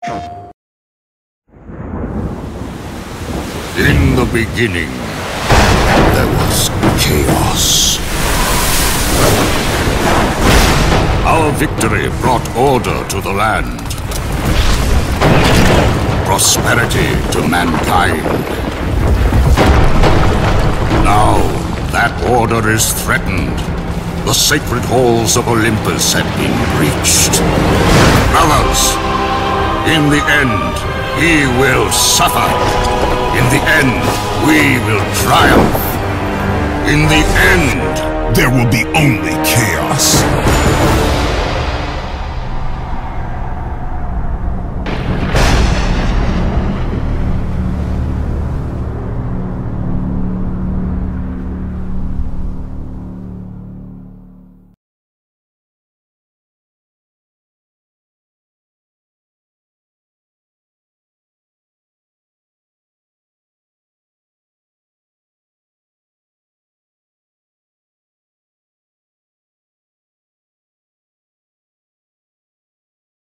In the beginning, there was chaos. Our victory brought order to the land. Prosperity to mankind. Now, that order is threatened. The sacred halls of Olympus have been breached. Brothers, in the end, he will suffer. In the end, we will triumph. In the end, there will be only chaos.